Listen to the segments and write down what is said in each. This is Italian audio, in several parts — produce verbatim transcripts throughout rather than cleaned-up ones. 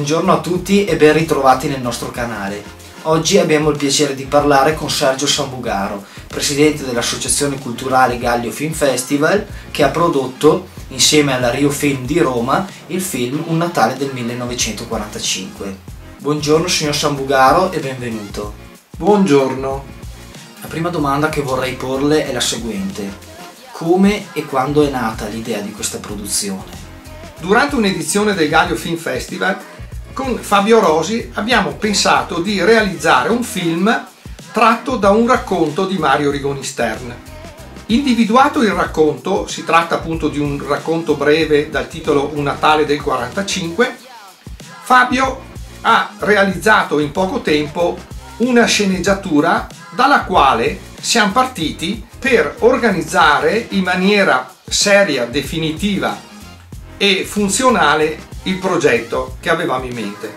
Buongiorno a tutti e ben ritrovati nel nostro canale. Oggi abbiamo il piacere di parlare con Sergio Sambugaro, presidente dell'Associazione Culturale Gallio Film Festival, che ha prodotto, insieme alla Rio Film di Roma, il film Un Natale del millenovecentoquarantacinque. Buongiorno signor Sambugaro e benvenuto. Buongiorno. La prima domanda che vorrei porle è la seguente: come e quando è nata l'idea di questa produzione? Durante un'edizione del Gallio Film Festival, con Fabio Rosi abbiamo pensato di realizzare un film tratto da un racconto di Mario Rigoni Stern. Individuato il racconto, si tratta appunto di un racconto breve dal titolo Un Natale del quarantacinque, Fabio ha realizzato in poco tempo una sceneggiatura dalla quale siamo partiti per organizzare in maniera seria, definitiva e funzionale il progetto che avevamo in mente.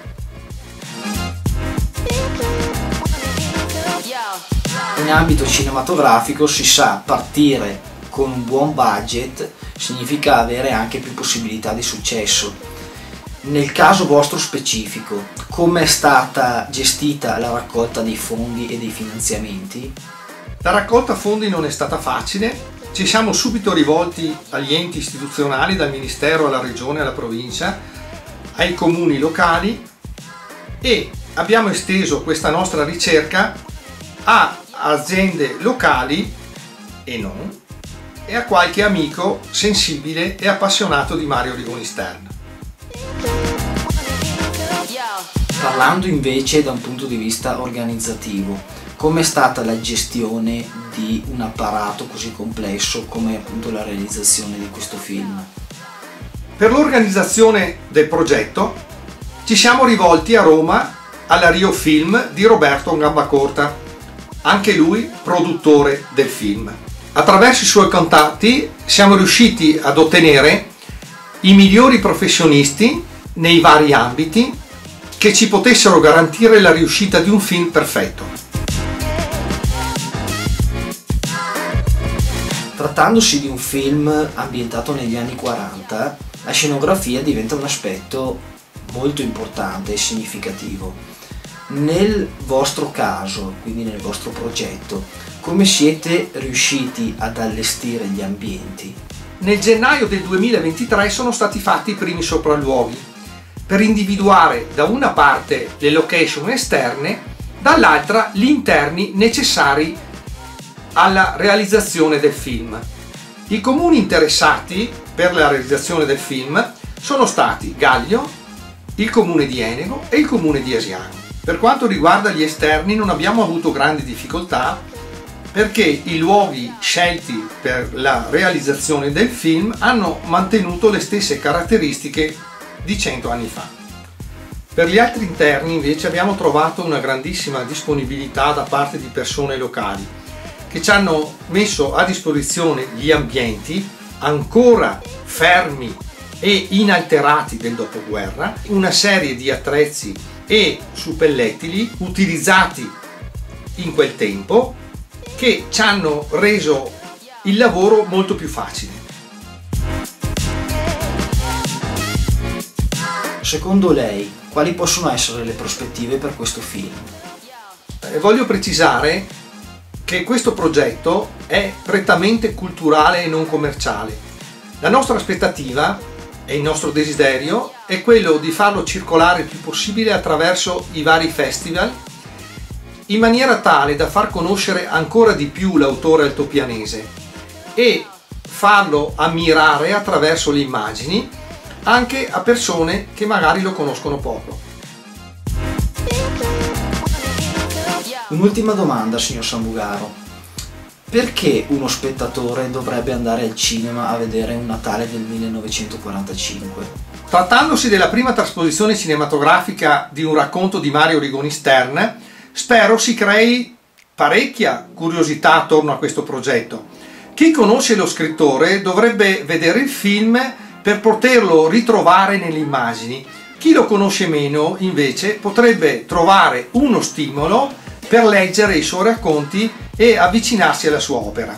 In ambito cinematografico si sa, partire con un buon budget significa avere anche più possibilità di successo. Nel caso vostro specifico, come è stata gestita la raccolta dei fondi e dei finanziamenti? La raccolta fondi non è stata facile, ci siamo subito rivolti agli enti istituzionali, dal Ministero alla Regione, alla Provincia, ai comuni locali, e abbiamo esteso questa nostra ricerca a aziende locali e non, e a qualche amico sensibile e appassionato di Mario Rigoni Stern. Parlando invece da un punto di vista organizzativo, com'è stata la gestione di un apparato così complesso come appunto la realizzazione di questo film? Per l'organizzazione del progetto ci siamo rivolti a Roma alla Rio Film di Roberto Gambacorta, anche lui produttore del film. Attraverso i suoi contatti siamo riusciti ad ottenere i migliori professionisti nei vari ambiti che ci potessero garantire la riuscita di un film perfetto. Trattandosi di un film ambientato negli anni quaranta, la scenografia diventa un aspetto molto importante e significativo. Nel vostro caso, quindi nel vostro progetto, come siete riusciti ad allestire gli ambienti? Nel gennaio del duemilaventitré sono stati fatti i primi sopralluoghi per individuare da una parte le location esterne, dall'altra gli interni necessari alla realizzazione del film. I comuni interessati per la realizzazione del film sono stati Gallio, il comune di Enego e il comune di Asiano. Per quanto riguarda gli esterni non abbiamo avuto grandi difficoltà, perché i luoghi scelti per la realizzazione del film hanno mantenuto le stesse caratteristiche di cento anni fa. Per gli altri interni invece abbiamo trovato una grandissima disponibilità da parte di persone locali che ci hanno messo a disposizione gli ambienti ancora fermi e inalterati del dopoguerra, una serie di attrezzi e suppellettili utilizzati in quel tempo che ci hanno reso il lavoro molto più facile. Secondo lei, quali possono essere le prospettive per questo film? E voglio precisare che questo progetto è prettamente culturale e non commerciale. La nostra aspettativa e il nostro desiderio è quello di farlo circolare il più possibile attraverso i vari festival, in maniera tale da far conoscere ancora di più l'autore altopianese e farlo ammirare attraverso le immagini anche a persone che magari lo conoscono poco. Un'ultima domanda, signor Sambugaro. Perché uno spettatore dovrebbe andare al cinema a vedere Un Natale del millenovecentoquarantacinque? Trattandosi della prima trasposizione cinematografica di un racconto di Mario Rigoni Stern, spero si crei parecchia curiosità attorno a questo progetto. Chi conosce lo scrittore dovrebbe vedere il film per poterlo ritrovare nelle immagini. Chi lo conosce meno, invece, potrebbe trovare uno stimolo per leggere i suoi racconti e avvicinarsi alla sua opera.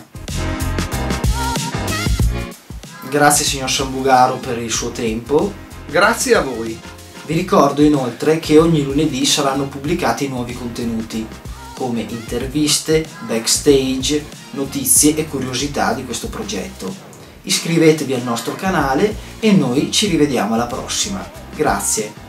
Grazie signor Sambugaro per il suo tempo. Grazie a voi. Vi ricordo inoltre che ogni lunedì saranno pubblicati nuovi contenuti, come interviste, backstage, notizie e curiosità di questo progetto. Iscrivetevi al nostro canale e noi ci rivediamo alla prossima. Grazie!